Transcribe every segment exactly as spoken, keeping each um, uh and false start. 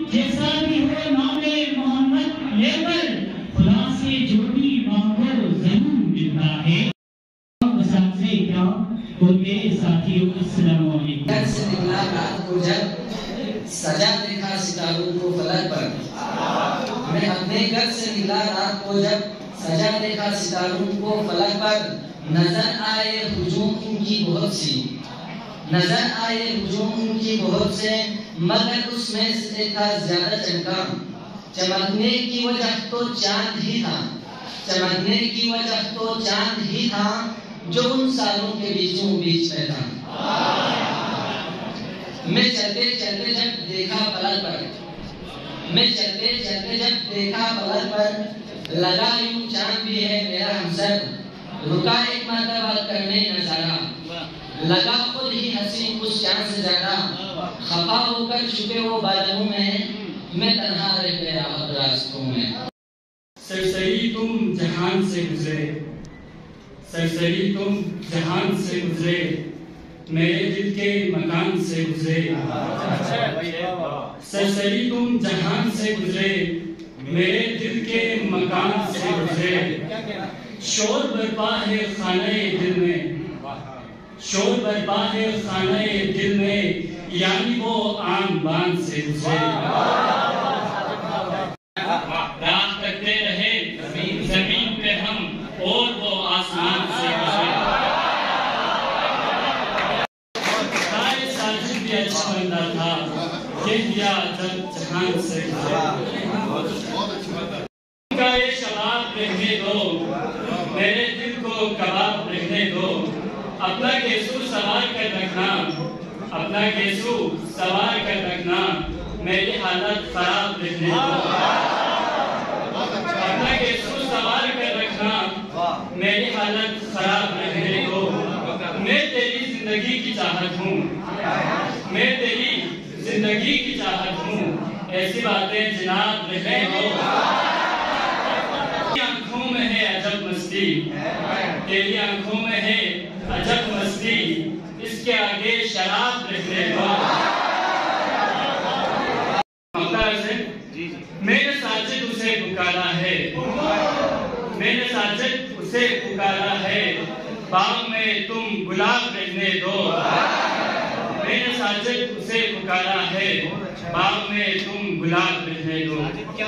جیسا بھی ہو نام محمد لے کر خدا سے جو بھی مانگو ضرور ملتا ہے۔ مساق سے کیا ہوتے ساتھیوں السلام علیکم۔ گھر سے نکلا رات کو جب سجا دیکھا ستاروں کو فلک پر، میں اپنے گھر سے نکلا رات کو جب سجا دیکھا ستاروں کو فلک پر، نظر آئے ہجوم ان کی بہت سی، نظر آئے ہجوم ان کی بہت سے، مگر اس میں سے ایک تھا زیادہ چمکا، چمکنے کی وجہ تو چاند ہی تھا، چمکنے کی وجہ تو چاند ہی تھا جو ان سالوں کے بیچوں بیچ میں تھا۔ میں چلتے چلتے جب دیکھا پلک پر، میں چلتے چلتے جب دیکھا پلک پر، لگا یوں چاند بھی ہے میرا ہمسر، رکا ایک مرتبہ کرنے نظارہ، لگا خود ہی حسین اس چاند سے زیادہ، خفا ہو کر چھپے وہ بادلوں میں، میں تنہا رہ گیا اب راستوں میں۔ سرسری تم جہان سے گزرے، سرسری تم جہان سے گزرے، میرے دل کے مکان سے گزرے، سرسری تم جہان سے گزرے، میرے دل کے مکان سے گزرے، شور برپا ہے خانہ دل میں، شور برپا ہے خانہ دل میں، یعنی وہ آن بان سے گزرے، راہ کرتے رہے زمین پہ ہم اور وہ آسمان سے گزرے، سارے ساجد بھی اچھا بندہ تھا، کہہ دیا جب جہان سے گزرے، ان کا یہ شباب رہنے دو، میرے دل کو کباب رہنے دو، اپنا گیسو سوار کر رکھنا، اپنا گیسو سوار کر رکھنا، میری حالت خراب رہنے دو، اپنا گیسو سوار کر رکھنا، میری حالت خراب رہنے دو، میں تیری زندگی کی چاہت ہوں، میں تیری زندگی کی چاہت ہوں، ایسی باتیں جناب رہنے دو، تیری آنکھوں میں ہے عجب مستی، تیری آنکھوں میں ہے عجب مستی، اس کے آگے شراب رہنے دو، میں نے ساجد اسے پکارا ہے، میں نے ساجد اسے پکارا ہے، باغ میں تم گلاب رہنے دو، میں نے ساجد اسے پکارا ہے، باغ میں تم گلاب رہنے دو۔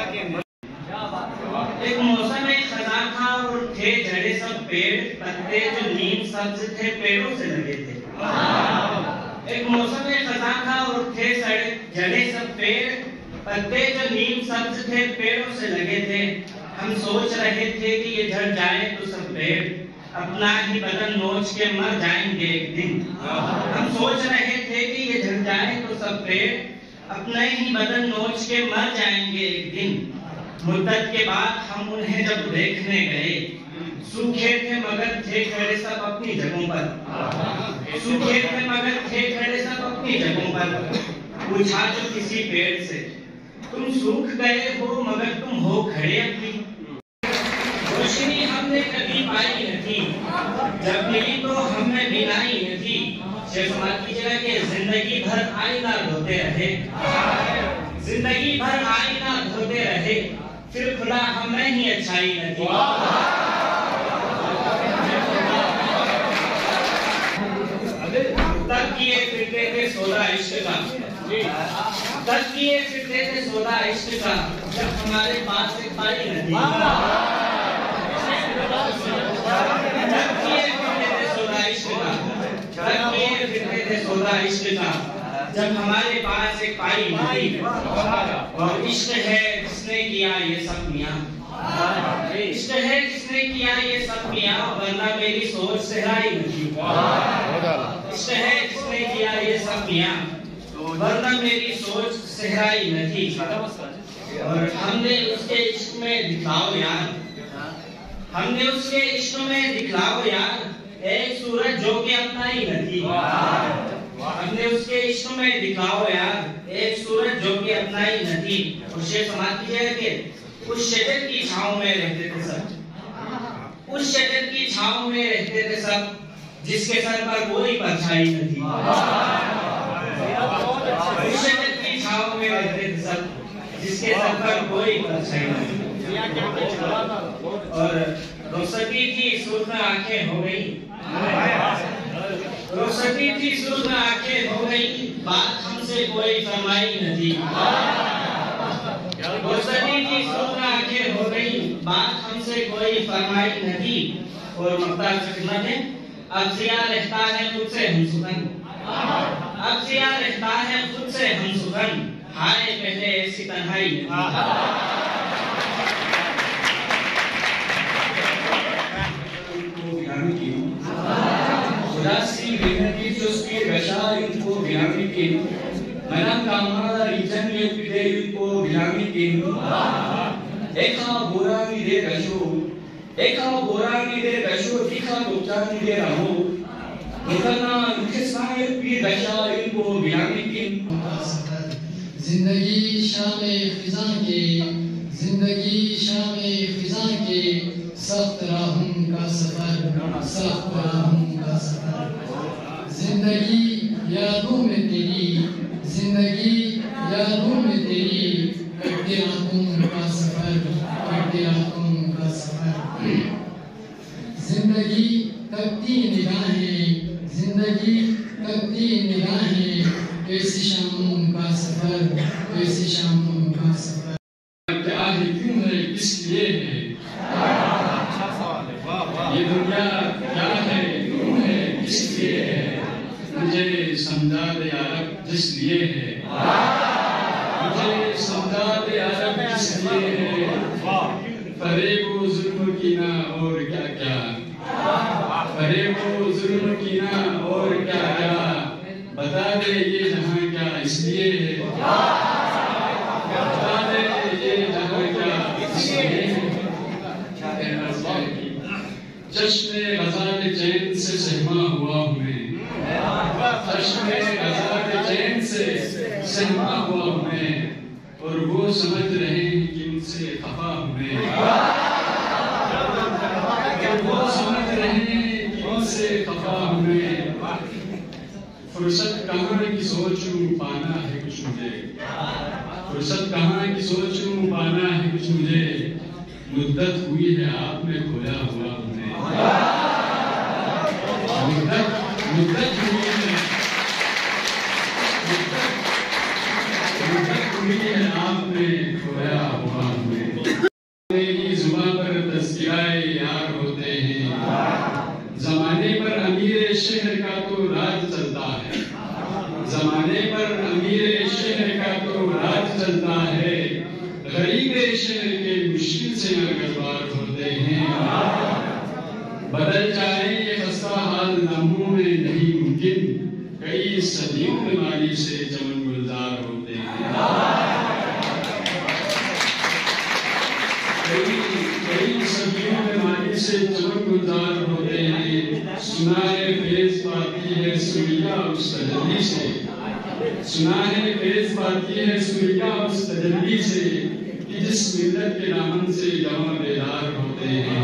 ایک موسم خزاں تھا اور تھے جڑے سب پیڑ، پتے جو نیم سبز تھے پیڑوں سے لگے تھے، ایک موسم خزاں تھا اور تھے جڑے سب پیڑ، پتے جو نیم سبز تھے پیڑوں سے لگے تھے، ہم سوچ رہے تھے کہ یہ جھڑ جائیں تو سب پیڑ اپنا ہی بدن نوچ کے مر جائیں گے ایک دن، ہم سوچ رہے تھے کہ یہ جھڑ جائیں تو سب پیڑ اپنا ہی بدن نوچ کے مر جائیں گے ایک دن، مدت کے بعد ہم انہیں جب دیکھنے گئے، سوکھے تھے مگر تھے کھڑے سب اپنی جگہوں پر، سوکھے تھے مگر تھے کھڑے سب اپنی جگہوں پر، پوچھا جو کسی پیڑ سے تم سوکھ گئے ہو مگر تم ہو کھڑے اب بھی، روشنی ہم نے کبھی پائی نہ تھی، جب ملی تو ہم نے بینائی نہ تھی، شیخ سماعت کیجئے گا کہ زندگی بھر آئینہ دھوتے رہے، زندگی بھر آئینہ دھوتے رہے، پھر کھلا ہمیں ہی اچھائی نہ تھی، تب کیے پھرتے تھے سودا عشق کا، تب کیے پھرتے تھے سودا عشق کا، جب ہمارے پاس ایک پائی نہ تھی، تب کیے پھرتے تھے سودا عشق کا، تب کیے پھرتے تھے سودا عشق کا، جب ہمارے پاس ایک پائی نہ تھی، اور عشق ہے جس نے کیا یہ سب میاں، عشق ہے جس نے کیا یہ سب میاں، ورنہ میری سوچ صحرائی نہ تھی، عشق ہے جس نے کیا یہ سب میاں، ورنہ میری سوچ صحرائی نہ تھی، اور ہم نے اس کے عشق میں دکھلاؤ یار، ہم نے اس کے عشق میں دکھلاؤ یار، ایک سورج جو کہ اپنا ہی نہ تھی، ہم نے اس کے عشق میں دکھلاؤ یار، ایک سورج جو کہ اپنا ہی نہ تھی، اور شیخ سماعت کیجئے کہ اس شجر کی چھاؤں میں رہتے تھے سب، اس شجر کی چھاؤں میں رہتے تھے سب، جس کے سر پر کوئی پرچھائی نہ تھی، اس شجر کی چھاؤں میں رہتے تھے سب، جس کے سر پر کوئی پرچھائی نہیں. اور رخصتی کی سرخ آنکھیں ہو گئی رخصتی کی سرخ آنکھیں ہو گئی بات ہم سے کوئی فرمائی نہ تھی. رخصتی کی سرخ آنکھیں ہو گئی بات ہم سے کوئی فرمائی نہ تھی. اور مقطع کی خدمت ہے. اب سیاہ رہتا ہے خود سے ہم سخن اب سیاہ رہتا ہے خود سے ہم سخن ہائے پہلے ایسی تنہائی نہ تھی. Udasi binati soski rasayun ko bilamikin manang kamara rijan yepide ko bilamikin ekha borani de rasho ekha borani de rasho tikha topchani de raho mukana nukhsai pi rasayun ko bilamikin. زندگی شام خزاں کے زندگی شام خزاں کے سخت راہوں کا سفر سخت راہوں کا سفر. زندگی یادوں میں تیری زندگی یادوں میں تیری کٹتے راتوں کا سفر کٹتے راتوں کا سفر. زندگی تکتی نگاہیں زندگی تکتی نگاہیں ایسی شاموں کا سفر ایسی شاموں کا سفر. کیا ہے کیوں ہے کس لیے ہے یہ دنیا کیا ہے کیوں ہے کس لیے ہے مجھے سمجھا دے عرب جس لیے ہے مجھے سمجھا دے عرب جس لیے ہے فریب و ظلم کینا اور کیا کیا فریب و ظلم کینا اور کیا کیا بتا دے یہ جہاں کیا اس لیے ہے بتا دے یہ جہاں کیا اس لیے ہے. چشم غزال چین سے سہما ہوا ہوں میں چشم غزال چین سے سہما ہوا ہوں میں اور وہ سمجھ رہے ہیں کہ ان سے خفا ہوں میں وہ سمجھ رہے ہیں کہ ان سے خفا ہوں میں. فرصت کہاں کی سوچوں پانا ہے کچھ مجھے فرصت کہاں کی سوچوں پانا ہے کچھ مجھے مدت ہوئی ہے آپ نے کھویا ہوا ہمیں مدت مدت ہوئی ہے مدت ہوئی ہے آپ نے کھویا ہوا ہمیں. میری زبان پر تذکرائے یار ہوتے ہیں زمانے پر امیر شہر کا تو راج چلتا ہے زمانے پر امیر شہر کا تو راج چلتا ہے غریب شہر کے مشکل سے ناگزار ہوتے ہیں. بدل جائے یہ خستہ حال لمحوں میں نہیں ممکن کئی صدیوں بیماری سے چمن گلزار ہوتے ہیں کئی کئی صدیوں بیماری سے چمن گلزار ہوتے ہیں. سنا ہے فیض پاتی ہے سوریا اس تجلی سے سنا ہے فیض پاتی ہے سوریا اس تجلی سے کہ جس ملت کے دامن سے جوان بیدار ہوتے ہیں.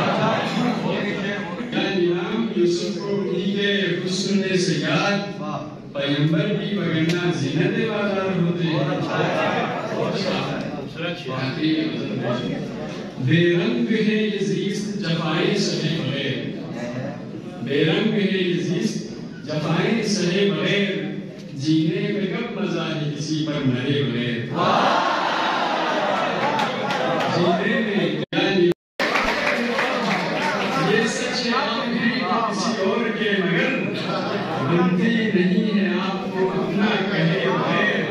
یا نیام یوسف کو انہی کے حسن سے یاد پیغمبر بھی بگرنا زینت بازار ہوتے ہیں. بے رنگ ہے یہ زیست جفائیں سہے بغیر بے رنگ ہے یہ زیست جفائیں سہے بغیر جینے میں کب مزہ ہے کسی پر مرے بغیر جینے میں یعنی یہ سچ عام ہے کسی اور کے مگر بنتی نہیں ہے آپ کو اپنا کہے بغیر.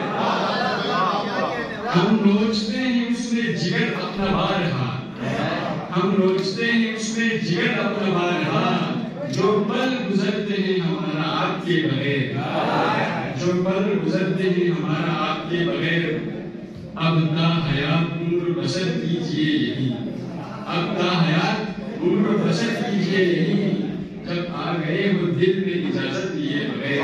ہم نوچتے ہیں اس میں جگر اپنا بارہا ہم نوچتے ہیں اس میں جگر اپنا بارہا جو پل گزرتے ہیں ہمارا آپ کے بغیر جو پل گزرتے ہیں ہمارا آپ کے بغیر. اب تا حیات عمر بسر کیجئے یہی اب تا حیات عمر بسر کیجئے یہی جب آ گئے ہو دل میں اجازت دیے بغیر.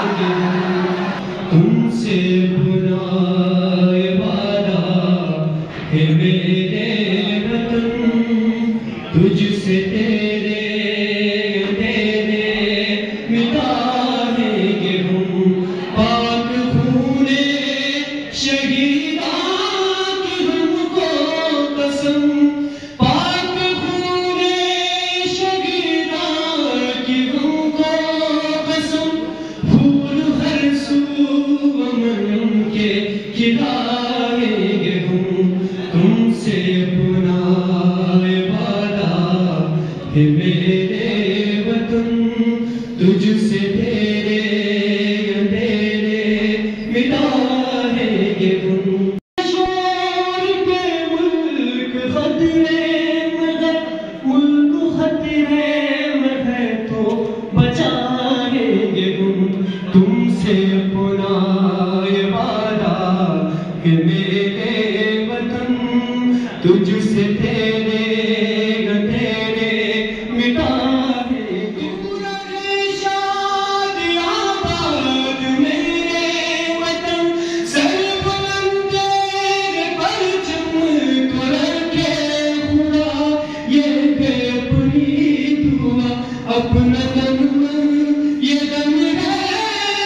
تم سے برائے وعدہ ہے میرے وطن تجھ سے تیرے تیرے مٹائیں گے ہم پاک خون شہیدان سے پنائے وعدہ کہ میرے وطن تجھ سے تیرے گھٹیرے مٹا دے تو رہے شاد آباد میرے وطن سر بلند تیرے پرچم کو رکھے خدا یہ بے پوری دعا اپنا تن من یہ دم ہے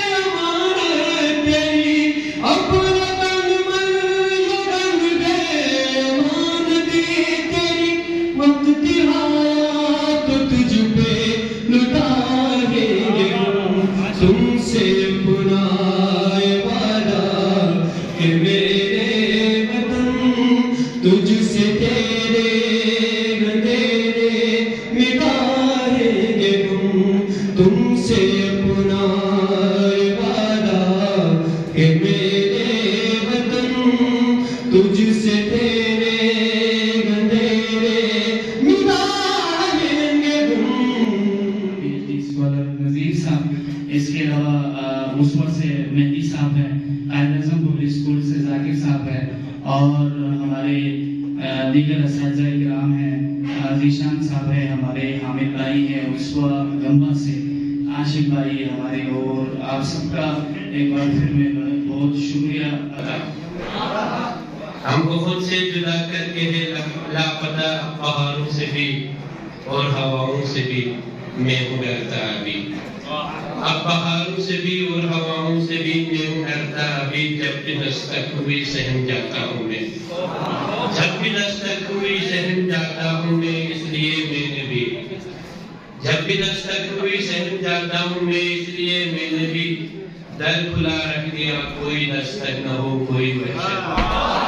امانت تیری اپنا تن من یہ دم ہے امانت تیری وقت دہایا تو تجھ پہ لٹائیں گے ہم تم سے پنائے وعدہ کہ میرے وطن تجھ سے تیرے گھٹیرے مٹائیں گے ہم تم سے پنائے وعدہ کہ میرے وطن تجھ سے تیرے گھٹیرے مٹائیں گے ہم۔ اسکالر نذیر صاحب، اس کے علاوہ مصور سے مہدی صاحب ہیں، قائد اعظم پبلک اسکول سے ذاکر صاحب ہیں، اور ہمارے دیگر اساتذہ کرام ہیں، ذیشان صاحب ہیں، ہمارے حامد بھائی ہیں، اسوا گمبا سے عاشق بھائی ہمارے، اور آپ سب کا ایک بار پھر میں بہت شکریہ ادا ہم کو خود سے جدا کر کے ہے لاپتہ پہاڑوں سے بھی اور ہواؤں سے بھی میں ہوں ڈرتا ابھی، اب پہاڑوں سے بھی اور ہواؤں سے بھی میں ہوں ڈرتا ابھی، جب بھی دستک ہوئی سہم جاتا ہوں میں، جب بھی دستک ہوئی سہم جاتا ہوں میں، اس لیے میں نے بھی جب بھی دستک ہوئی سہم جاتا ہوں میں، اس لیے میں نے بھی در کھلا رکھ دیا، کوئی دستک نہ ہو کوئی وحشت۔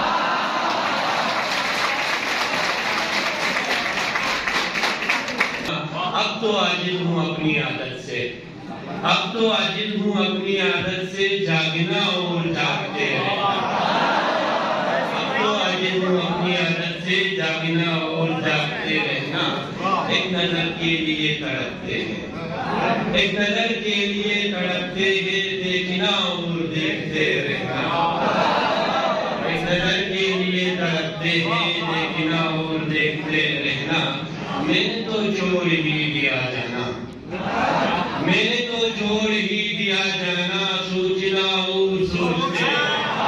اب تو عاجز ہوں اپنی عادت سے، اب تو عاجز ہوں اپنی عادت سے، جاگنا اور جاگتے رہنا، اب تو عاجز ہوں اپنی عادت سے، جاگنا اور جاگتے رہنا، ایک نظر کے لیے تڑپتے ہیں، ایک نظر کے لیے تڑپتے ہیں، دیکھنا اور دیکھتے رہنا، ایک نظر کے لیے تڑپتے ہیں، دیکھنا اور دیکھتے رہنا، میں نے تو چھوڑ ہی دیا جانا، میں نے تو چھوڑ ہی دیا جانا، سوچنا اور سوچتے رہنا،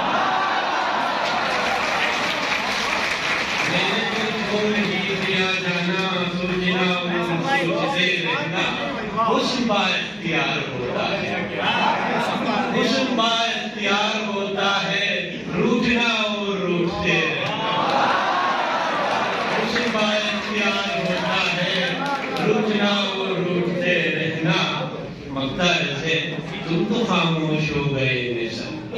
میں نے تو چھوڑ ہی دیا جانا، سوچنا اور سوچتے رہنا، حسن با اختیار ہوتا ہے، حسن با اختیار ہوتا ہے، روٹنا اور روٹتے رہنا، حسن با اختیار ہوتا ہے، روٹنا اور روٹتے رہنا، مختار سے تم تو خاموش ہو گئے میں سم،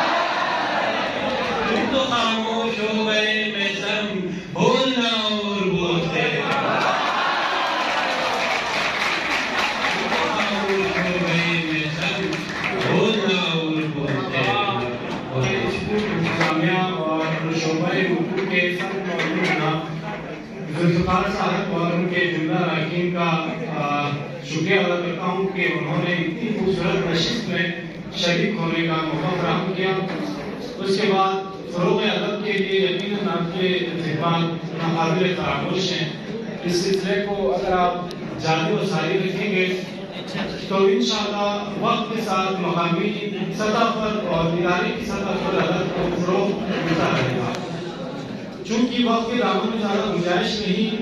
تم تو خاموش ہو گئے میں سم، بولنا اور بولتے رہنا، تم تو خاموش ہو گئے میں سم، بولنا اور بولتے رہنا۔ انتظامیہ اور شعبہ اردو کے سب موجودہ ذوالفقار صاحب اور ان کے جملہ اراکین کا شکریہ ادا کرتا ہوں کہ انہوں نے اتنی خوبصورت نشست میں شریک ہونے کا موقع فراہم کیا۔ اس کے بعد فروغ ادب کے لیے یقیناً آپ کے خدمات ناقابل فراموش ہیں، اس سلسلے کو اگر آپ جاری و ساری رکھیں گے تو انشاءاللہ وقت کے ساتھ مقامی سطح پر اور ادارے کی سطح پر ادب کو فروغ ملتا رہے گا۔ چونکہ وقت کے دامن میں زیادہ گنجائش نہیں،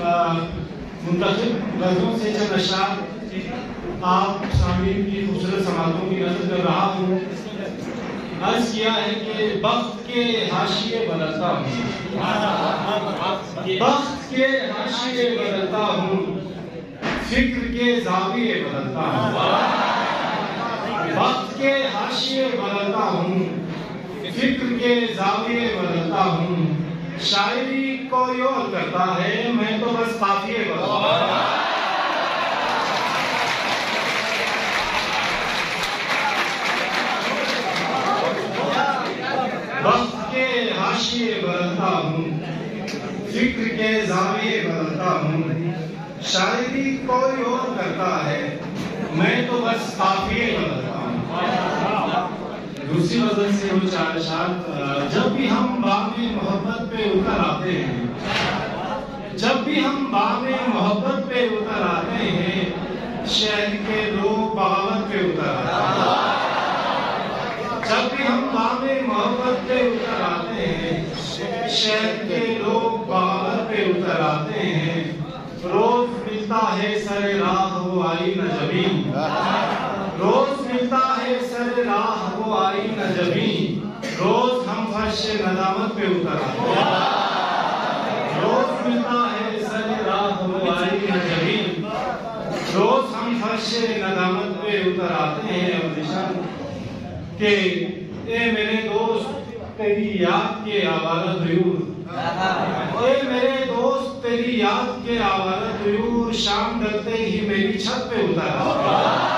منتخب غزلوں سے چند اشعار آپ سامعین کی خوبصورت سماعتوں کی نظر کر رہا ہوں۔ عرض کیا ہے کہ بخت کے حاشیے بدلتا ہوں، بخت کے حاشیے بدلتا ہوں، فکر کے زاویے بدلتا ہوں، بخت کے حاشیے بدلتا ہوں، فکر کے زاویے بدلتا ہوں، شاعری کوئی اور کرتا ہے میں تو بس قافیے بدلتا ہوں۔ وقت کے حاشیے بدلتا ہوں، فکر کے زاویے بدلتا ہوں، شاعری کوئی اور کرتا ہے میں تو بس قافیے بدلتا ہوں۔ دوسری غزل سے وہ چار اشعار، جب بھی ہم بام محبت پہ اتر آتے ہیں، جب بھی ہم بام محبت پہ اتر آتے ہیں، شہر کے لوگ بغاوت پہ اتر آتے ہیں۔ جب بھی ہم بام محبت پہ اتر آتے ہیں، شہر کے لوگ بغاوت پہ اتر آتے ہیں۔ روز ملتا ہے سر راہ وہ آئی نہ جبیں، روز ملتا ہے سر راہ وہ آئی نہ جبیں، روز ہم فرش ندامت پہ اتر آتے ہیں۔ روز ملتا ہے سر راہ وہ آئی نہ جبیں، روز ہم فرش ندامت پہ اتر آتے ہیں۔ اور نشان کہ اے میرے دوست تیری یاد کے آوارہ طیور، اے میرے دوست تیری یاد کے آوارہ طیور، شام ڈھلتے ہی میری چھت پہ اتر آتے۔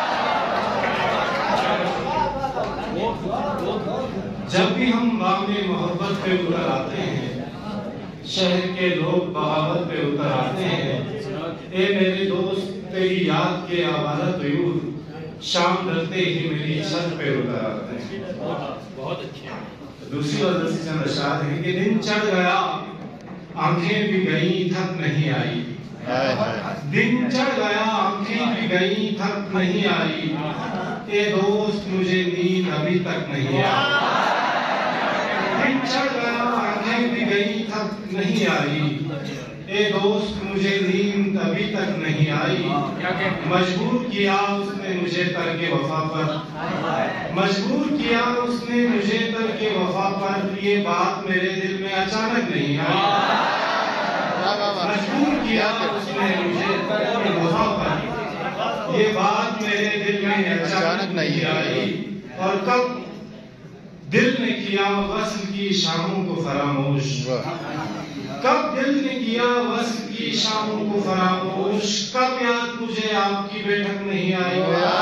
جب بھی ہم بام محبت پہ اتر آتے ہیں، شہر کے لوگ بغاوت پہ اتر آتے ہیں، اے میرے دوست تیری یاد کے آوارہ طیور، شام ڈھلتے ہی میری چھت پہ اتر آتے ہیں۔ بہت اچھا۔ دوسری غزل سے چند اشعار ہیں کہ دن چڑھ گیا آنکھیں بھی گئیں تھک نہیں آئی، دن چڑھ گیا آنکھیں بھی گئیں تھک نہیں آئی، اے دوست مجھے نیند ابھی تک نہیں آئی۔ دن چڑھ گیا آنکھیں بھی گئیں تھک نہیں آئی، اے دوست مجھے نیند ابھی تک نہیں آئی۔ مجبور کیا اس نے مجھے ترک وفا پر، مجبور کیا اس نے مجھے ترک وفا پر، یہ بات میرے دل میں اچانک نہیں آئی۔ مجبور کیا اس نے مجھے ترک وفا پر، یہ بات میرے دل میں اچانک نہیں آئی۔ اور کب دل نے کیا وصل کی شاموں کو فراموش، کب دل نے کیا وصل کی شاموں کو فراموش، کب یاد مجھے آپ کی بیٹھک نہیں آئی۔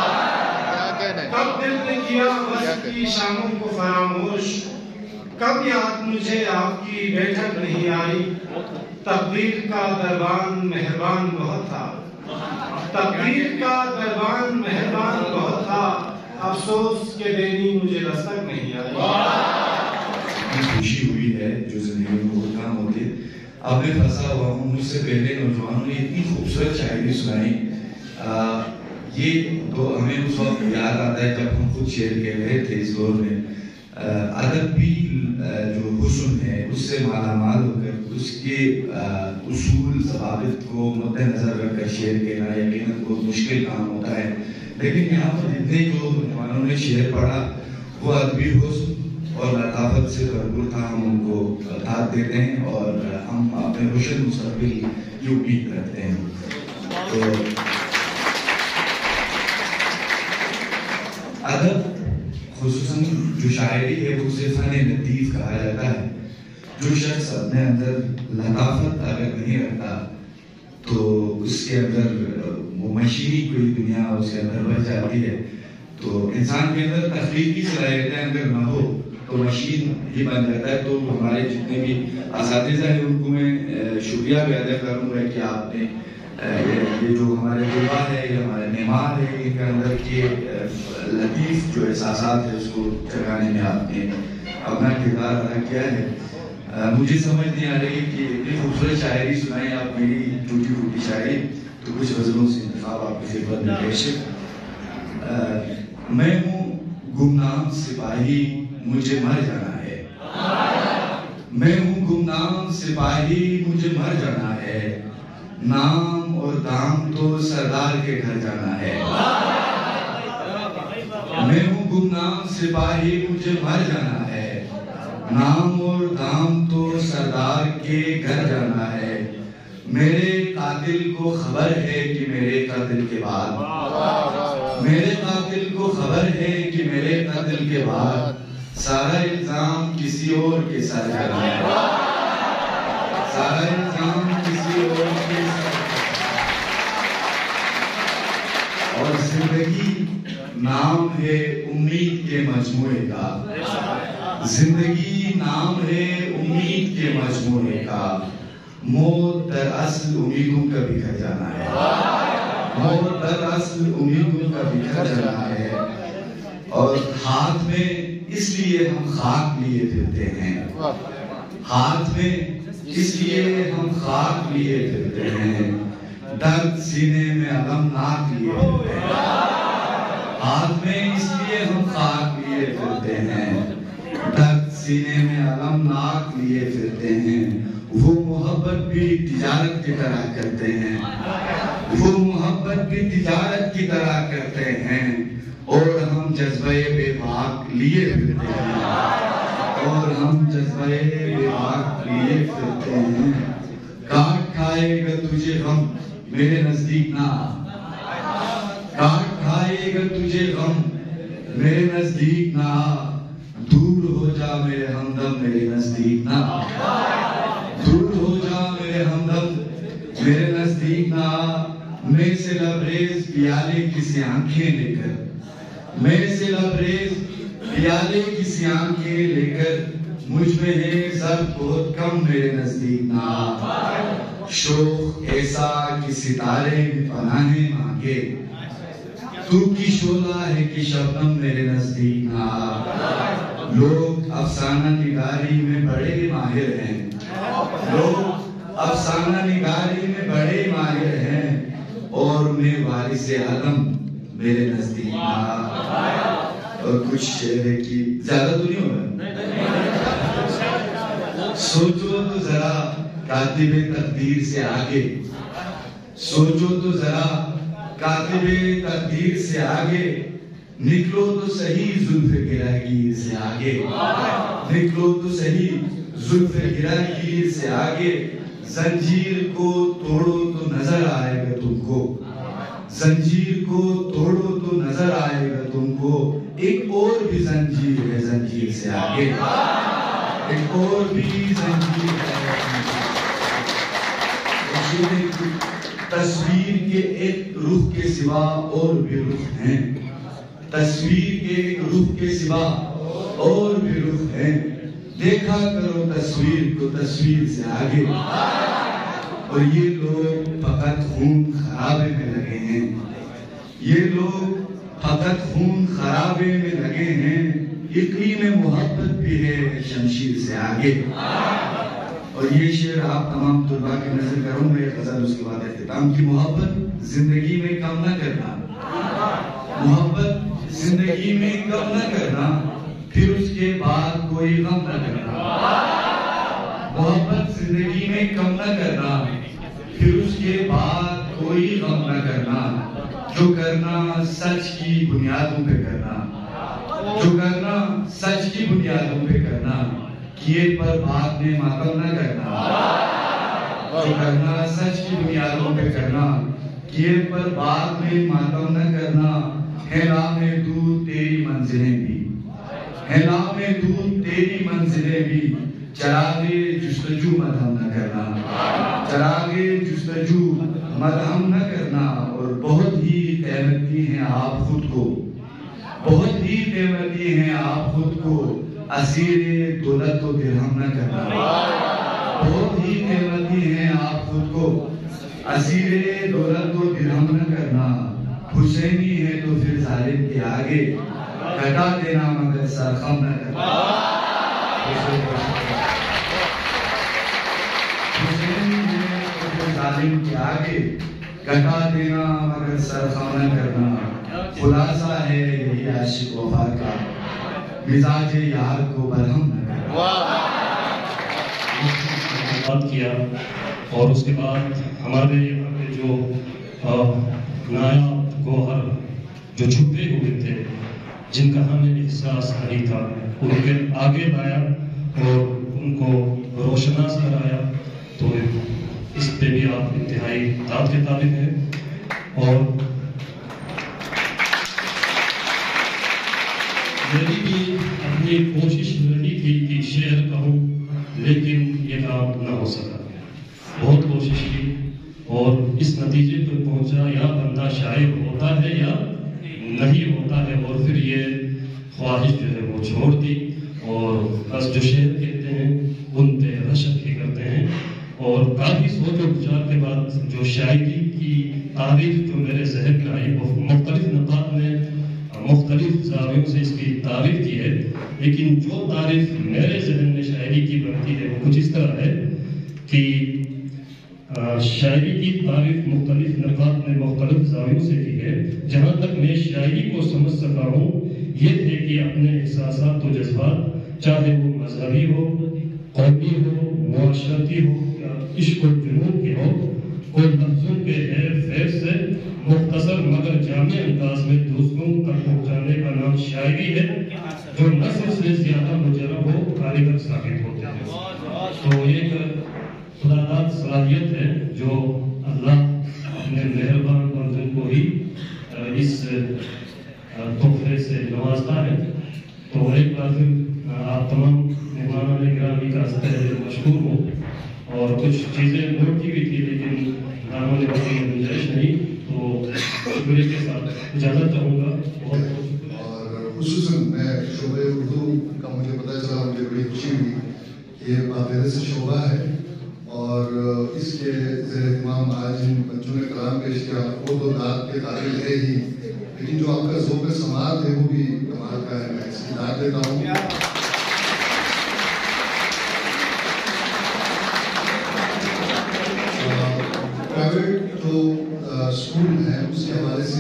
کب دل نے کیا وصل کی شاموں کو فراموش، کب یاد مجھے آپ کی بیٹھک نہیں آئی۔ تقدیر کا دربان مہربان بہت تھا، تقدیر کا دربان مہربان بہت تھا، افسوس کے دینی مجھے دستک نہیں آئی۔ خوشی ہوئی ہے جو زندگی میں بہت کام ہوتے، اب میں پھنسا ہوا ہوں، مجھ سے پہلے نوجوانوں نے اتنی خوبصورت شاعری سنائی۔ یہ تو ہمیں اس وقت یاد آتا ہے جب ہم خود شعر کہہ رہے تھے اس دور میں۔ ادب بھی جو حسن ہے اس سے مالا مال ہو کر اس کے اصول ضوابط کو مد نظر رکھ کر شعر کہنا یقیناً بہت مشکل کام ہوتا ہے، لیکن یہاں پر جتنے جو نوجوانوں نے شعر پڑھا وہ ادبی حسن اور لطافت سے بھرپور تھا، ہم ان کو داد دیتے ہیں اور ہم اپنے روشن مستقبل کی امید کرتے ہیں۔ تو ادب خصوصاً جو شاعری ہے اسے فن لطیف کہا جاتا ہے۔ جو شخص اپنے اندر لطافت اگر نہیں رکھتا تو اس کے اندر وہ مشینی کوئی دنیا اس کے اندر بڑھ جاتی ہے۔ تو انسان کے اندر تخلیقی صلاحیتیں اگر نہ ہو تو مشین ہی بن جاتا ہے۔ تو ہمارے جتنے بھی اساتذہ ہیں ان کو میں شکریہ بھی ادا کروں گا کہ آپ نے یہ جو ہمارے طلباء ہے یا ہمارے معمار ہے ان کے اندر کے لطیف جو احساسات ہے اس کو جگانے میں آپ نے اپنا کردار ادا کیا ہے۔ مجھے سمجھ نہیں آ رہی کہ اتنی خوبصورت شاعری سنائیں آپ، میری ٹوٹی پھوٹی شاعری، تو کچھ غزلوں سے انتخاب آپ کی خدمت میں پیش ہے۔ میں ہوں گمنام سپاہی مجھے مر جانا ہے، میں ہوں گمنام سپاہی مجھے مر جانا ہے، نام اور دام تو سردار کے گھر جانا ہے۔ میں ہوں گمنام سپاہی مجھے مر جانا ہے، نام اور دام تو سردار کے گھر جانا ہے۔ میرے قاتل کو خبر ہے کہ میرے قتل کے بعد، میرے قاتل کو خبر ہے کہ میرے قتل کے بعد سارا الزام کسی اور کے سر جانا ہے، سارا الزام کسی اور کے سر۔ اور زندگی نام ہے امید کے مجموعے کا، زندگی نام ہے امید کے مجموعے کا، موت در اصل امیدوں کا بکھر جانا ہے، موت در اصل امیدوں کا بکھر جانا ہے۔ اور ہاتھ میں اس لیے ہم خاک لیے پھرتے ہیں، ہاتھ میں اس لیے ہم خاک لیے پھرتے ہیں، درد سینے میں المناک لیے پھرتے ہیں، ہاتھ میں اس لیے ہم خاک لیے پھرتے ہیں، درد سینے میں المناک لیے پھرتے ہیں۔ وہ محبت بھی تجارت کی طرح کرتے ہیں، وہ محبت بھی تجارت کی طرح کرتے ہیں، اور ہم جذبہ بے باک لیے پھرتے ہیں، اور ہم جذبہ بے باک لیے پھرتے ہیں۔ کاٹ کھائے گا تجھے غم میرے نزدیک نہ آ، کاٹ کھائے گا تجھے غم میرے نزدیک نہ آ، دور ہو جا میرے ہمدم میرے نزدیک نہ آ، دور ہو جا میرے ہمدم میرے نزدیک نہ آ۔ میں سے لبریز پیالے کسی آنکھیں لے کر، میں سے لبریز پیالے کسی آنکھیں لے کر، مجھ میں ہے ضرب بہت کم میرے نزدیک نہ آ۔ شوق ایسا کہ ستارے بھی پناہیں مانگے، تو کی شعلہ ہے کہ شبنم میرے نزدیک نہ آ۔ لوگ افسانہ نگاری میں بڑے ماہر ہیں، لوگ افسانہ نگاری میں بڑے ماہر ہیں، اور میں وارث عالم میرے نزدیک نہ آ۔ اور کچھ شعر ہے کہ زیادہ تو نہیں ہو رہا، سوچو تو ذرا کاتب تقدیر سے آگے، سوچو تو ذرا کاتب تقدیر سے آگے، نکلو تو صحیح زلف گراگیر سے آگے، نکلو تو صحیح زلف گراگیر سے آگے، زنجیر کو توڑو تو نظر آئے گا تم کو، زنجیر کو توڑو تو نظر آئے گا تم کو، ایک اور بھی زنجیر ہے زنجیر سے آگے، ایک اور بھی زنجیر ہے۔ تصویر کے ایک رخ کے سوا اور بھی رخ ہیں، تصویر کے ایک رخ کے سوا اور بھی رخ ہیں، دیکھا کرو تصویر کو تصویر سے آگے۔ اور یہ لوگ فقط خون خرابے میں لگے ہیں، یہ لوگ فقط خون خرابے میں لگے ہیں، اقلیم محبت بھی ہے شمشیر سے آگے۔ اور یہ شعر آپ تمام طلباء کی نظر کروں میں غزل اس کے بعد اختتام کی۔ محبت زندگی میں کم نہ کرنا، محبت زندگی میں کم نہ کرنا، پھر اس کے بعد کوئی غم نہ کرنا، محبت زندگی میں کم نہ کرنا، پھر اس کے بعد کوئی غم نہ کرنا، جو کرنا سچ کی بنیادوں پہ کرنا، جو کرنا سچ کی بنیادوں پہ کرنا، کیے پر بعد میں ماتم نہ کرنا، جو کرنا سچ کی بنیادوں پہ کرنا، کیے پر بعد میں ماتم نہ کرنا، ہے نام دودھ تیری منزلیں بھی، ہے نام دودھ تیری منزلیں بھی، چراغے جستجو مدہم نہ کرنا، چراغے جستجو مدہم نہ کرنا، اور بہت ہی قیمتی ہیں آپ خود کو، بہت ہی قیمتی ہیں آپ خود کو، اسیر دولت و درہم نہ کرنا، بہت ہی قیمتی ہیں آپ خود کو، اسیر دولت و درہم نہ کرنا، حسینی ہے تو پھر ظالم کے آگے کٹا دینا مگر سرخم نہ کرنا، حسینی ہے تو پھر ظالم کے آگے کٹا دینا مگر سرخم نہ کرنا۔ خلاصہ ہے یہی عاشق وفا کا، مزاج یار کو برہم نہ کرنا۔ بات کیا، اور اس کے بعد ہمارے یہاں پہ جو نایاب گوہر جو چھپے ہوئے تھے، جن کا ہمیں احساس نہیں تھا، ان کے آگے لایا اور ان کو روشناس کرایا، تو اس پہ بھی آپ انتہائی داد کے طالب ہیں۔ اور میری بھی اپنی کوشش رہی تھی کہ شعر کہوں، لیکن یہ کام نہ ہو سکا، بہت کوشش کی اور اس نتیجے پر پہنچا یا بندہ شاعر ہوتا ہے یا نہیں ہوتا ہے، اور پھر یہ خواہش جو ہے وہ چھوڑ دی، اور بس جو شعر کہتے ہیں ان پہ رشک ہی کرتے ہیں۔ اور کافی سوچ و بچار کے بعد جو شاعری کی تعریف جو میرے ذہن میں آئی، وہ مختلف نقاط میں مختلف जावियों से इसकी तारीफ की है, लेकिन जो तारीफ मेरे जहन में शायरी की बनती है वो कुछ इस तरह है कि आ, शायरी की तारीफ मुख्तलिफ नकात में मुख्तलिफ जावियों से की है। जहाँ तक मैं शायरी को समझ सका हूँ ये है कि अपने एहसासात और जज्बात, चाहे वो मजहबी हो, कौमी हो, मुआशरती हो या इश्क और जुनून के हो, को लफ्ज़ों के हेर फेर से मुख्तसर मगर जामे अंदाज में दोस्तों तक पहुँचाने का नाम शायरी है, जो नस्ल से ज्यादा मुजरब हो कारीगर साबित होते हैं। तो एक खुदादाद सलाहियत है जो अल्लाह ने मेहरबान बंदों को ही इस तोहफे से नवाजता है। तो एक बार फिर आप तमाम मेहमानान गिरामी का मशहूर हो, और कुछ चीज़ें नोट की भी थी लेकिन दामन वक्त में गुंजाइश नहीं, तो शुक्रिया के साथ इजाज़त चाहूँगा। और खुसूसन मैं शोबे उर्दू का मुझे पता चला, मुझे बड़ी खुशी हुई। ये बाकायदे से शोबा है और इसके ज़ेर इमाम आज जिन बच्चों ने कलाम पेश किया वो तो दाद के काबिल है ही, लेकिन जो आपका ज़ौक़ समात है वो भी कमाल का है। मैं इसकी दाद देता हूँ। प्राइवेट जो स्कूल है उसके हवाले से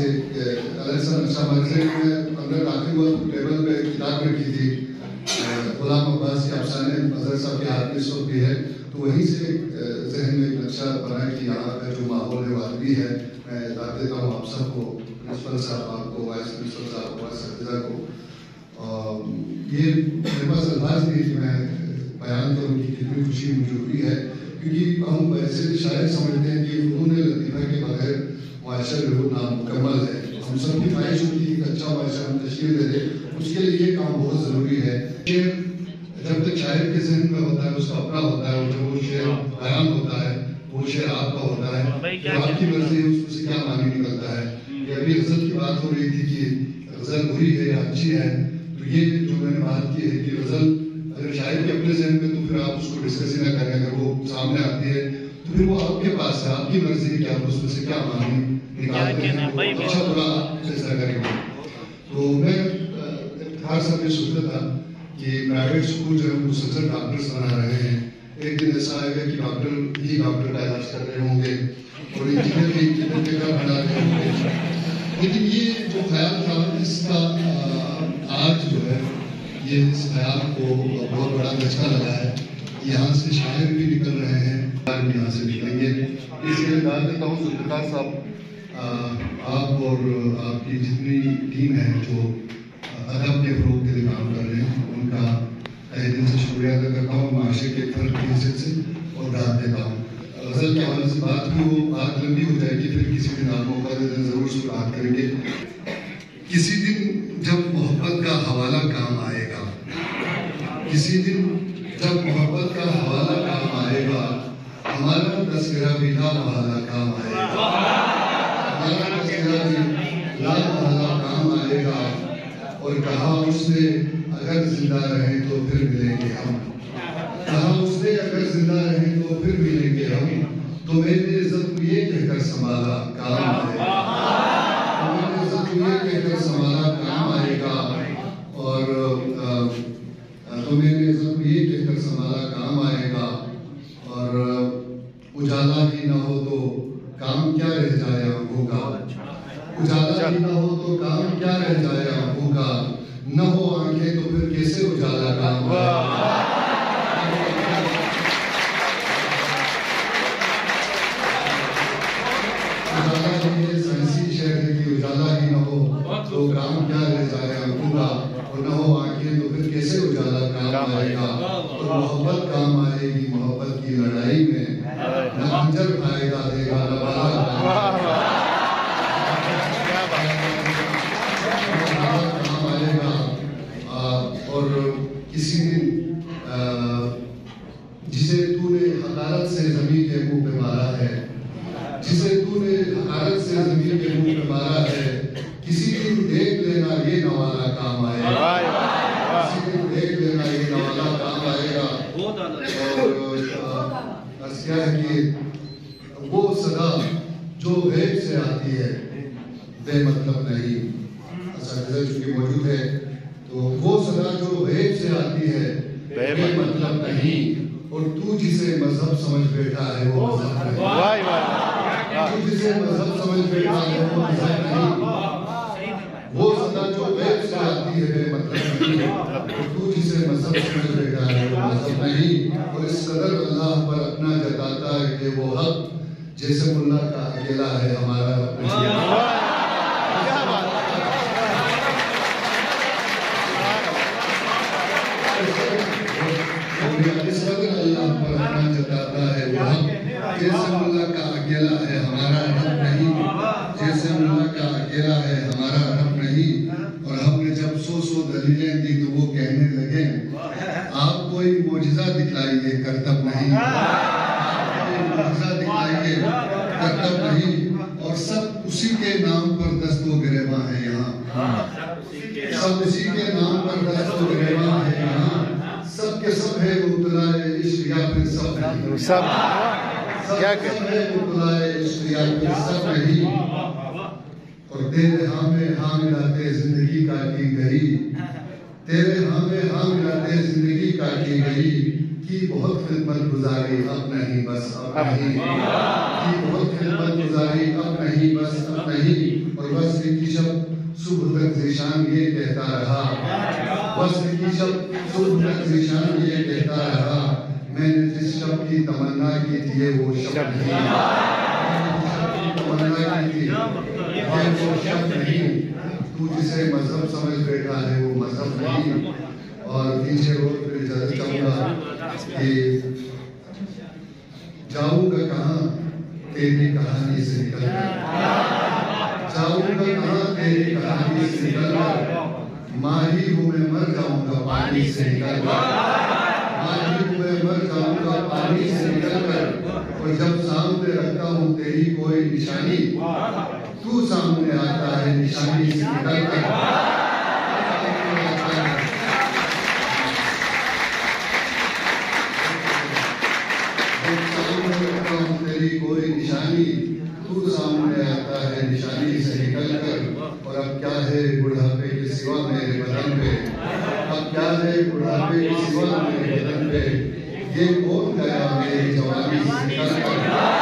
अंदर दाखिल हुआ तो टेबल पे किताब रखी थी गुलाम अब्बास के अफसाने मजहर साहब के हाथ में इस वक्त भी है, तो वहीं से जहन में एक नक्शा बना कि यहाँ का जो माहौल है वाकई है। मैं दाद देता हूँ आप सबको, प्रिंसिपल साहब आपको, वाइस प्रिंसिपल साहब, वाइस सदस्या को। ये मेरे पास अल्फाज नहीं कि मैं बयान करूँ कि कितनी खुशी मुझे हुई है, क्योंकि हम वैसे शायद समझते हैं कि फ़नून लतीफ़ा के बगैर मुआशरा बिल्कुल नामुकम्मल है। हम सब की ख्वाहिश होती है कि अच्छा मुआशरा हम तशकील दे दें, उसके लिए ये काम बहुत ज़रूरी है। शेर जब तक शायर के जहन में होता है उसका अपना होता है, और जब वो शेर बयान होता है वो शेर आपका होता है, जो आपकी मर्जी है उसमें से क्या मानी निकलता है। ये अभी गज़ल की बात हो रही थी कि गज़ल बुरी है या अच्छी है, तो ये जो मैंने बात की है कि गज़ल अगर शायर के अपने जहन में, तो फिर आप उसको डिस्कस ही ना करें। अगर वो सामने आती है तो फिर वो आपके पास है, आपकी मर्जी है कि आप उसमें से क्या मानी निकालते हैं, अच्छा बुरा आप फैसला करेंगे। तो मैं इफ्तिखार साहब ने सोचा था कि प्राइवेट स्कूल जो है वो मुसलसल डॉक्टर्स बना रहे हैं। एक दिन ऐसा आएगा कि डॉक्टर ही डॉक्टर का इलाज कर रहे होंगे और इंजीनियर भी इंजीनियर के घर बना रहे होंगे। लेकिन ये जो ख्याल था इसका आज जो है ये इस ख्याल को बहुत बड़ा धचका लगा है। यहाँ से शायर भी निकल रहे हैं, यहाँ से निकलेंगे। इसलिए दाद देता हूँ जुल्फ़िकार साहब, आप और आपकी जितनी टीम है जो अदब के फ़रोग़ के लिए काम कर रहे हैं, उनका तहे दिल से शुक्रिया अदा करता हूँ माशरे के फ़र्क की हैसियत से, और दाद देता हूँ। गज़ल के हवाले से बात की वो बात लंबी हो जाएगी, फिर किसी दिन आप मौका देते ज़रूर उसकी बात करेंगे। किसी दिन जब मोहब्बत का हवाला काम आएगा, किसी दिन जब मोहब्बत का हवाला काम आएगा, हमारा तस्करा भी ला महला काम आएगा, हमारा तस्करा भी ला महला काम आएगा। और कहा उसने अगर जिंदा रहे तो फिर मिलेंगे हम, कहा उसने अगर जिंदा रहे तो फिर मिलेंगे हम, तो मैंने इज्जत ये कहकर संभाला काम आएगा, तो मैंने इज्जत ये कहकर संभाला काम आएगा। और तो मैंने इज्जत ये कहकर संभाला काम आएगा। और उजाला ही ना हो तो काम क्या रह जाए आंखों का, उजाला ही ना हो तो काम क्या रह जाए आंखों का, न हो आंखें तो फिर कैसे उजाला काम आएगा। उजाला ही साइंसी शेर है कि उजाला ही ना हो तो काम क्या रह जाए आंखों का, और न हो आंखें तो फिर कैसे उजाला काम आएगा। और मोहब्बत काम आएगी मोहब्बत की लड़ाई में, न खंजर खाएगा देगा न बाला काम आएगा। और किसी दिन जिसे तूने हकारत से जमीन के मुंह पे मारा है, जिसे तूने हकारत से जमीन के मुंह पे मारा है, किसी दिन देख लेना ये नवाला काम आएगा, किसी दिन देख लेना ये नवाला काम आएगा। और क्या है कि वो सदा जो गैब से आती है बेमतलब नहीं, اساتذہ چونکہ موجود ہے تو وہ صدا جو غیب سے آتی ہے بے مطلب نہیں، اور تو جسے مذہب سمجھ بیٹھا ہے وہ مذہب نہیں، تو جسے مذہب سمجھ بیٹھا ہے وہ مذہب نہیں، وہ صدا جو غیب سے آتی ہے بے مطلب نہیں، اور تو جسے مذہب سمجھ بیٹھا ہے وہ مذہب نہیں۔ اور اس قدر اللہ پر اپنا جتاتا ہے کہ وہ حق جیسے اللہ کا اکیلا ہے ہمارا رب نہیں۔ اس قدر اللہ پر اپنا جتاتا ہے وہ حق جیسے اللہ کا اکیلا ہے ہمارا رب نہیں، جیسے اللہ کا اکیلا ہے ہمارا رب نہیں۔ اور ہم نے جب سو سو دلیلیں دی تو وہ کہنے لگے آپ کوئی معجزہ دکھلائیے کرتب نہیں، معجزہ دکھلائیے کرتب نہیں، اور سب اسی کے نام پر دست و گریباں ہیں یہاں، سب اسی کے نام پر دست و گریباں ہیں یہاں، سب کے سب ہے مبتلا عشق یا پھر سب نہیں، سب کیا ہے مبتلا عشق یا پھر سب نہیں۔ اور تیرے ہاں میں ہاں ملاتے زندگی کاٹی گئی، تیرے ہاں میں ہاں ملاتے زندگی کاٹی گئی، کی بہت خدمت گزاری اب نہیں بس اب نہیں، کی بہت خدمت گزاری اب نہیں بس اب نہیں۔ اور بس کی شب صبح تک ذیشان یہ کہتا رہا، بس کی شب صبح تک ذیشان یہ کہتا رہا، میں نے جس شب کی تمنا کی تھی وہ شب نہیں، تمنا کی تھی وہ شب نہیں، تو جسے مذہب سمجھ بیٹھا ہے وہ مذہب نہیں۔ اور پیچھے روڈ پہ اجازت چاہوں گا کہ جاؤں گا کہاں تیری کہانی سے نکل کر، جاؤں گا کہاں تیری کہانی سے نکل کر، ماہی ہوں میں مر جاؤں گا پانی سے نکل کر، ماہی ہوں میں مر جاؤں گا پانی سے نکل کر۔ اور جب سامنے رکھتا ہوں تیری کوئی نشانی، تو سامنے آتا ہے نشانی سے نکل کر، تیری کوئی نشانی، تو سامنے آتا ہے نشانی سے نکل کر۔ اور اب کیا ہے بڑھاپے کے سوا میرے بدن پہ، اب کیا ہے بڑھاپے کے سوا میرے بدن پہ، یہ کون گیا میری جوانی سے نکل کر،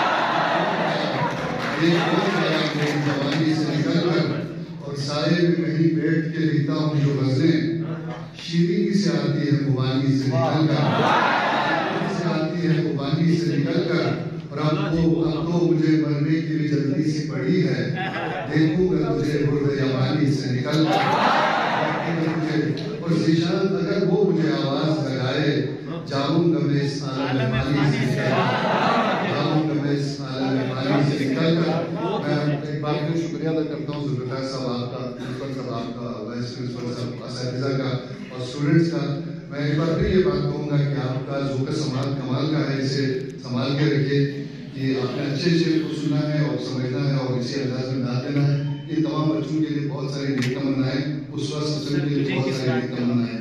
یہ کون گیا میری جوانی سے نکل کر۔ اور سائے میں کہیں بیٹھ کے لکھتا ہوں جو غزلیں، شیرینی سے آتی ہے خوبانی سے نکل کر، سے آتی ہے خوبانی سے نکل کر۔ اور اب تو اب تو مجھے مرنے کی بھی جلدی سی پڑی ہے، دیکھوں گا تجھے برد یمانی سے نکل کر۔ اور ذیشان اگر وہ مجھے آواز لگائے، جاؤں گا میں اس عالم فانی سے نکل کر، جاؤں گا میں اس عالم فانی سے نکل کر۔ میں ایک بار پھر شکریہ ادا کرتا ہوں ذوالفقار صاحب آپ کا، پرنسپل صاحب آپ کا، وائس پرنسپل صاحب، اساتذہ کا اور اسٹوڈنٹس کا۔ میں ایک بار پھر یہ بات کہوں گا کہ آپ کا ذوق سماعت کمال کا ہے، اسے سنبھال کے رکھیے کہ آپ نے اچھے شعر کو سنا ہے اور سمجھنا ہے اور اسی انداز میں نعت دینا ہے۔ یہ تمام بچوں کے لیے بہت ساری نیک تمنائیں، اس وقت سب کے لیے بہت ساری نیک تمنائیں۔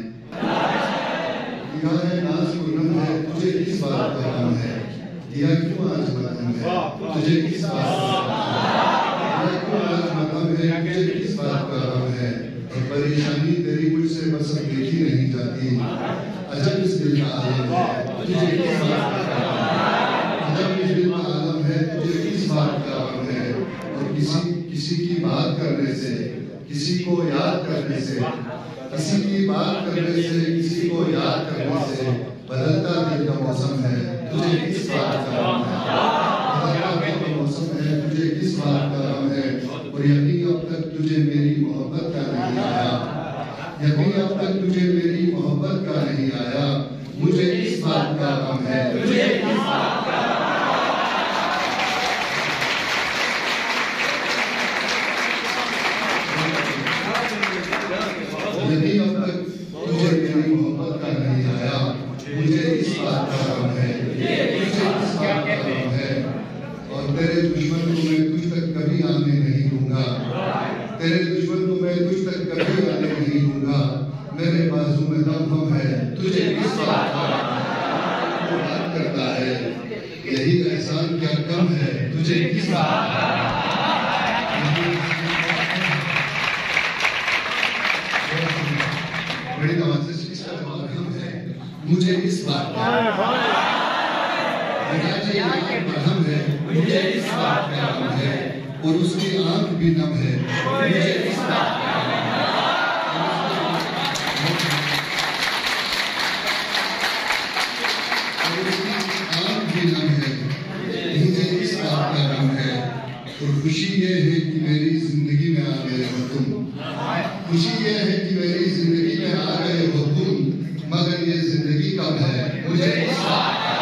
ہے ناز پرنم ہے تجھے کس بات کا غم ہے، دیا کیوں آج ماتم ہے تجھے کس بات کا غم ہے، دیا کیوں آج ماتم ہے تجھے کس بات کا غم ہے۔ اور پریشانی تیری مجھ سے بس اب دیکھی نہیں جاتی، عجب اس دل کا عالم ہے تجھے کس بات کا غم ہے، عجب اس دل کا عالم ہے تجھے کس بات کا غم ہے۔ اور کسی کسی کی بات کرنے سے، کسی کو یاد کرنے سے، کسی کی بات کرنے سے، کسی کو یاد کرنے سے بدلتا دل کا موسم ہے تجھے کس بات کا غم ہے، بدلتا دل کا موسم ہے تجھے کس بات کا غم ہے۔ اور یقین اب تک تجھے میری محبت کا نہیں آیا، یقین اب تک تجھے میری محبت کا نہیں آیا، مجھے کس بات کا غم ہے تجھے کس بات کا غم ہے۔ یقین اب تک تجھے میری محبت کا نہیں آیا، مجھے اس بات کا غم ہے، مجھے اس بات کا غم ہے۔ اور تیرے دشمن کو میں تجھ تک کبھی آنے نہیں دوں گا، تیرے دشمن کو میں تجھ تک کبھی آنے نہیں دوں گا، میرے بازو میں دم ہم ہے تجھے کس بات کا غم ہے۔ وہ بات کرتا ہے یہی احسان کیا کم ہے تجھے کس بات کا غم ہے۔ बड़ी नवाज़िश इसका मरहम है मुझे इस बात का मरहम है मुझे इस बात का गम है और उसकी आंख भी नम है मुझे इस बात का मुझे इस बात का गम है और खुशी ये है कि मेरी जिंदगी में आ गए हो तुम खुशी ये है कि मेरी जिंदगी में आ गए हो तुम मगर ये जिंदगी कब है मुझे इस बात का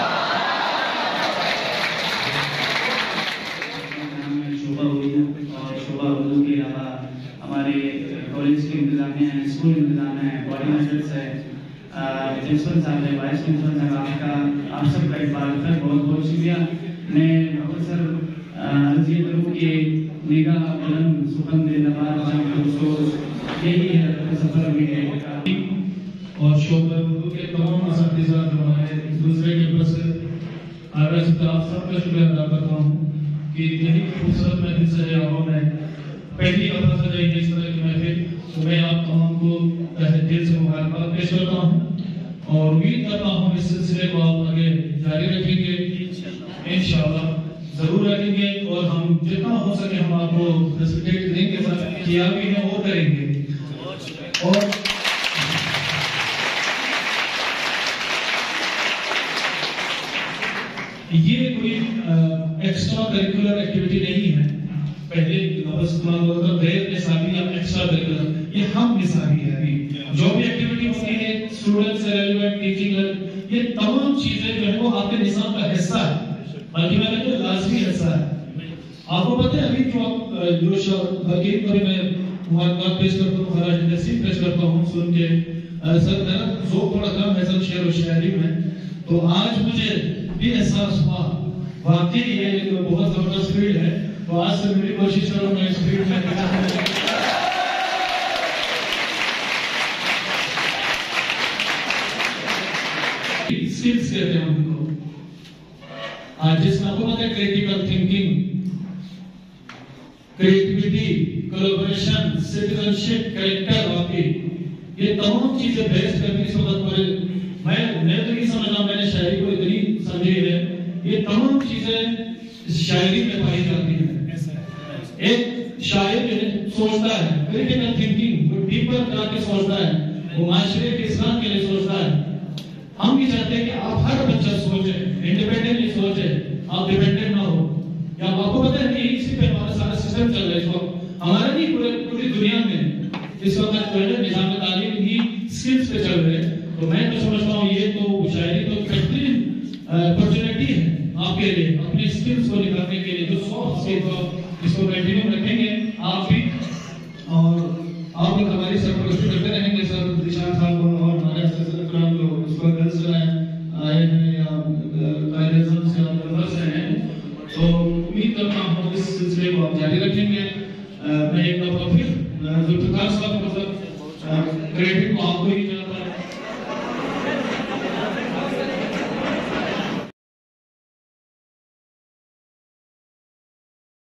शोभा हुई है और शोभा उर्दू के अलावा हमारे कॉलेज के इंतजामिया हैं स्कूल इंतजाम है बॉडी मास्टर्स है प्रिंसिपल साहब है वाइस प्रिंसिपल साहब आपका आप सबका एक बार फिर बहुत बहुत शुक्रिया मैं प्रोफेसर अर्ज ये करूँ कि निगाह बुलंद सुखन दे नवाज जाम दोस्तों यही है सफर में और शोभा उर्दू के तमाम असातिज़ा जो हैं दूसरे के बस आरएस का आप सबका शुक्रिया अदा करता हूँ कि यही खूबसूरत महफिल सजे आओ में पहली दफा सजाई इस तरह की महफिल तो मैं आप तमाम को तहे दिल से मुबारकबाद पेश करता हूँ और उम्मीद करता हूँ इस सिलसिले को आप आगे जारी रखेंगे इंशाअल्लाह जरूर रखेंगे और हम जितना हो सके हम आपको फैसिलिटेट देंगे सर किया भी है और करेंगे और ये कोई एक्स्ट्रा करिकुलर एक्टिविटी नहीं है पहले गैर निसाबी या एक्स्ट्रा करिकुलर ये हम निसाबी है अभी जो भी एक्टिविटी होती है स्टूडेंट्स से रेलेवेंट टीचिंग ये तमाम चीजें जो है वो आपके निसाब का हिस्सा है बल्कि मैंने तो लाजमी हिस्सा है आपको पता है अभी जो आप जो हकीम को मैं मुबारकबाद पेश करता हूँ खराज नसीब पेश करता हूँ सुन के सर मेरा ज़ोक थोड़ा कम है सर शेर और शायरी में तो आज मुझे भी एहसास हुआ वाकई ये बहुत जबरदस्त फील्ड है तो आज से मेरी कोशिश करूंगा इस फील्ड में स्किल्स कहते हैं उनको आज जिसमें आपको पता है critical thinking creativity collaboration citizenship character वाकई ये तमाम चीजें बेस्ट करके इस वक्त पर मैं मैं तो नहीं समझ रहा मैंने शायरी को इतनी समझी है ये तमाम चीजें शायरी में पाई जाती हैं एक शायर सोचता है क्रिटिकल थिंकिंग वो डीपर जाके सोचता है वो माशरे के इस्लाम के लिए सोचता है हम भी चाहते हैं कि आप हर बच्चा सोचे इंडिपेंडेंटली सोचे आप डिपेंडेंट ना हो या आपको पता है कि इसी पे हमारा सारा सिस्टम चल रहा है इस वक्त हमारा नहीं पूरे पूरी दुनिया में इस वक्त जो है निजाम तालीम ही स्किल्स पे चल रहे हैं तो मैं तो समझता हूँ ये तो शायरी तो बेहतरीन अपॉर्चुनिटी है आपके लिए अपने स्किल्स को निखारने के लिए जो सॉफ्ट स्किल्स हो इसको कंटिन्यू रखेंगे आप भी और आप लोग हमारी सरपरस्ती करते रहेंगे सर दिशान साहब और हमारे अफसर जो उसको गर्ल्स आए हैं या कायदेज़म से आप मेंबर्स हैं तो उम्मीद करता हूँ इस सिलसिले को आप जारी रखेंगे मैं एक दफा फिर जुल्फिकार साहब को सर क्रेडिट को आपको ही